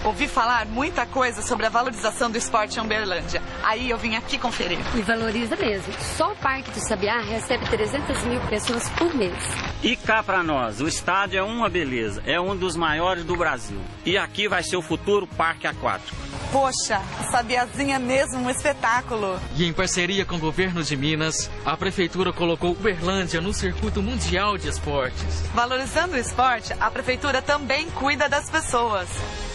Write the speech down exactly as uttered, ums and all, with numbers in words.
Ouvi falar muita coisa sobre a valorização do esporte em Uberlândia. Aí eu vim aqui conferir. E valoriza mesmo. Só o Parque do Sabiá recebe trezentas mil pessoas por mês. E cá pra nós, o estádio é uma beleza. É um dos maiores do Brasil. E aqui vai ser o futuro parque aquático. Poxa, o Sabiazinho é mesmo um espetáculo. E em parceria com o governo de Minas, a prefeitura colocou Uberlândia no circuito mundial de esportes. Valorizando o esporte, a prefeitura também cuida das pessoas.